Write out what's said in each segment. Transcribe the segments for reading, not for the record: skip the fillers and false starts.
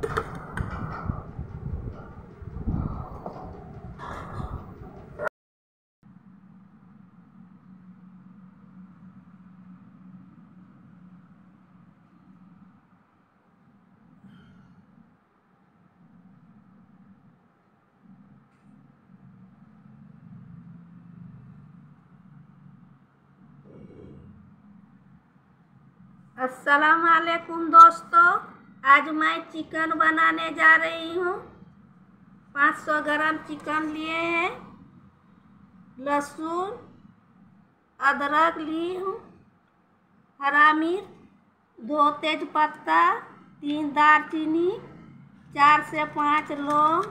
अस्सलाम वालेकुम दोस्तों, आज मैं चिकन बनाने जा रही हूँ। 500 ग्राम चिकन लिए हैं। लहसुन अदरक ली हूँ, हरा मिर्च, 2 तेजपत्ता, 3 दालचीनी, 4 से 5 लौंग,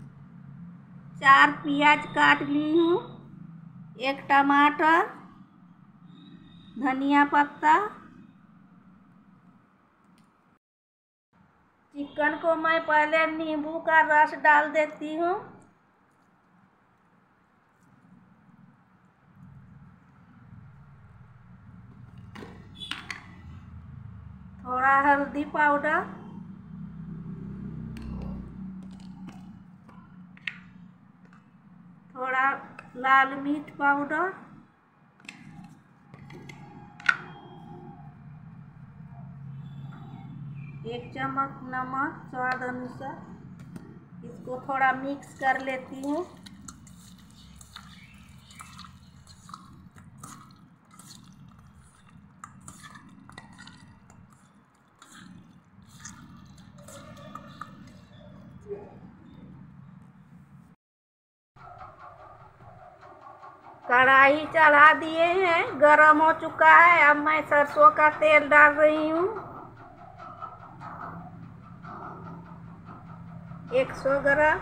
4 प्याज काट ली हूँ, 1 टमाटर, धनिया पत्ता। चिकन को मैं पहले नींबू का रस डाल देती हूँ। थोड़ा हल्दी पाउडर, थोड़ा लाल मिर्च पाउडर, एक चम्मच नमक स्वाद अनुसार। इसको थोड़ा मिक्स कर लेती हूँ। कढ़ाई चढ़ा दिए हैं, गरम हो चुका है। अब मैं सरसों का तेल डाल रही हूँ। 100 ग्राम।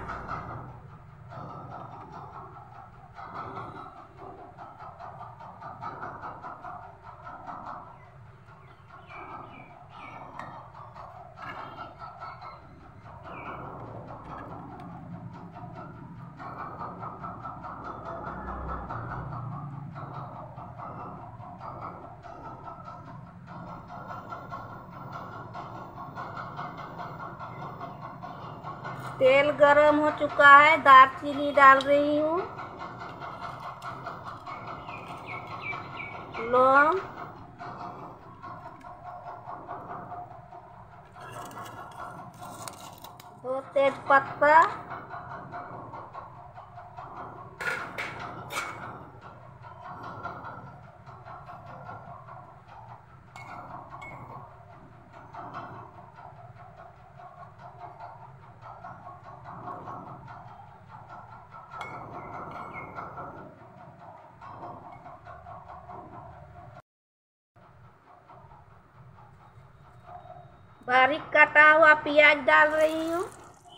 तेल गरम हो चुका है, दालचीनी डाल रही हूँ, लौंग, दो तेजपत्ता, बारीक कटा हुआ प्याज डाल रही हूँ।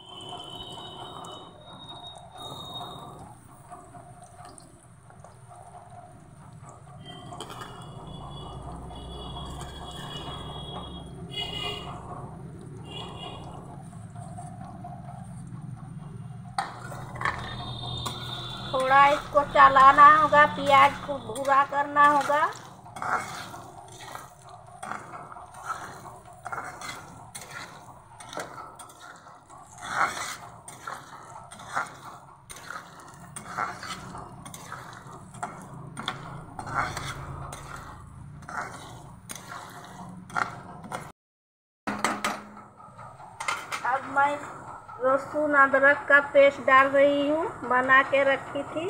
थोड़ा इसको चलाना होगा, प्याज को भूरा करना होगा। अब मैं लहसुन अदरक का पेस्ट डाल रही हूँ, बना के रखी थी।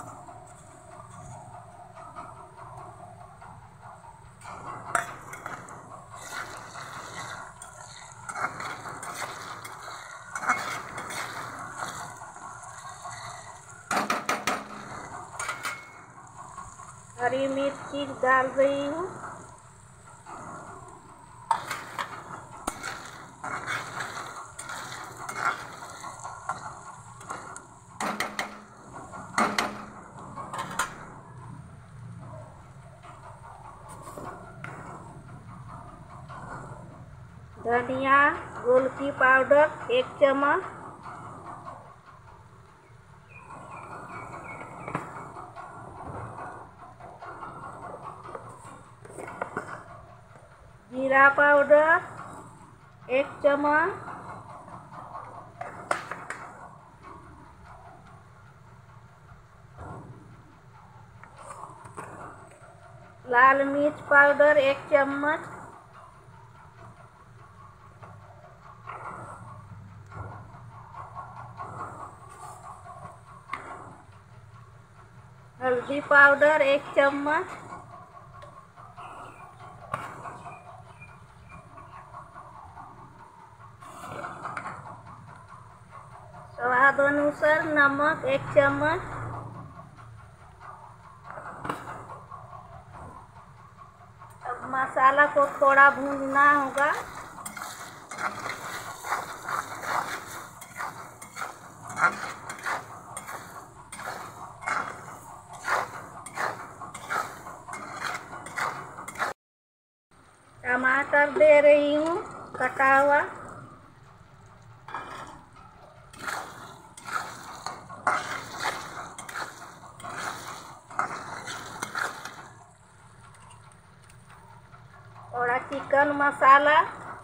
हरी मिर्ची डाल रही हूँ। धनिया गोलकी पाउडर 1 चम्मच, जीरा पाउडर 1 चम्मच, लाल मिर्च पाउडर 1 चम्मच, हल्दी पाउडर 1 चम्मच, स्वाद अनुसार नमक 1 चम्मच। अब मसाला को थोड़ा भूनना होगा। टमाटर दे रही हूँ कटा हुआ, थोड़ा चिकन मसाला,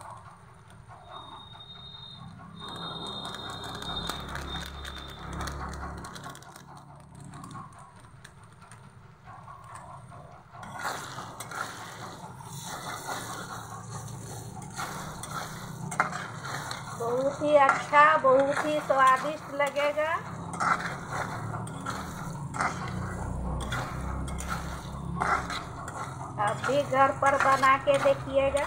बहुत ही अच्छा, बहुत ही स्वादिष्ट लगेगा। आप भी घर पर बना के देखिएगा।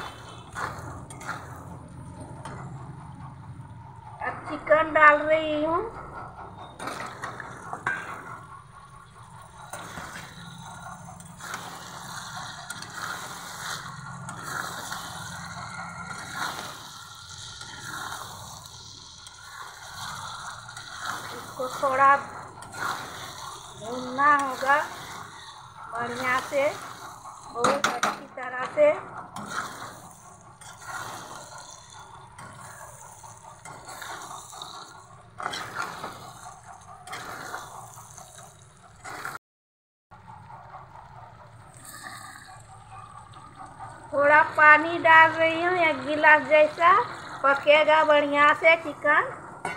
अब चिकन डाल रही हूँ। इसको थोड़ा भूनना होगा बढ़िया से, बहुत अच्छी तरह से। थोड़ा पानी डाल रही हूँ 1 गिलास जैसा, पकेगा बढ़िया से चिकन।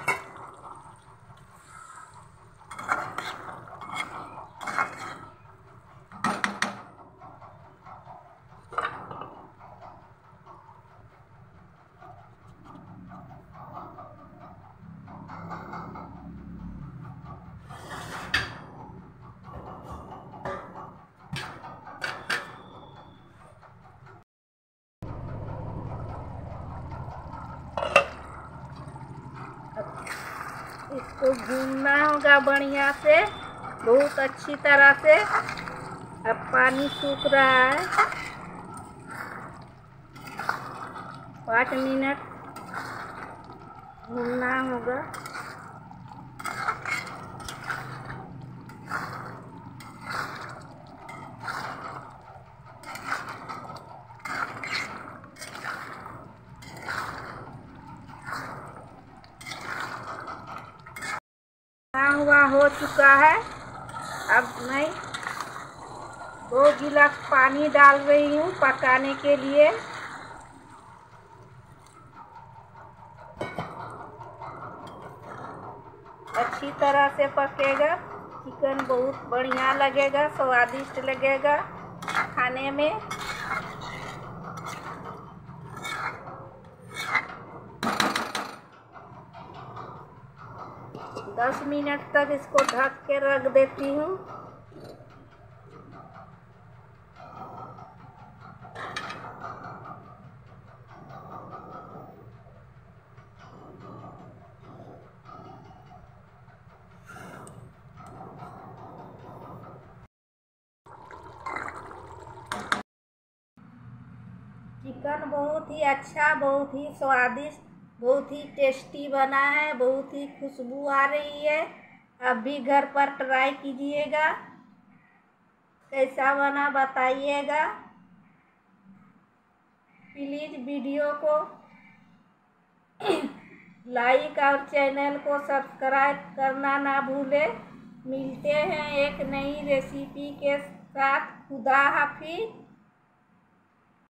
इसको भूनना होगा बढ़िया से, बहुत अच्छी तरह से। अब पानी सूख रहा है, 5 मिनट भूनना होगा। हुआ हो चुका है। अब मैं 2 गिलास पानी डाल रही हूँ पकाने के लिए। अच्छी तरह से पकेगा चिकन, बहुत बढ़िया लगेगा, स्वादिष्ट लगेगा खाने में। 10 मिनट तक इसको ढक के रख देती हूँ। चिकन बहुत ही अच्छा, बहुत ही स्वादिष्ट, बहुत ही टेस्टी बना है, बहुत ही खुशबू आ रही है। आप भी घर पर ट्राई कीजिएगा, कैसा बना बताइएगा। प्लीज़ वीडियो को लाइक और चैनल को सब्सक्राइब करना ना भूलें। मिलते हैं एक नई रेसिपी के साथ। खुदा हाफिज।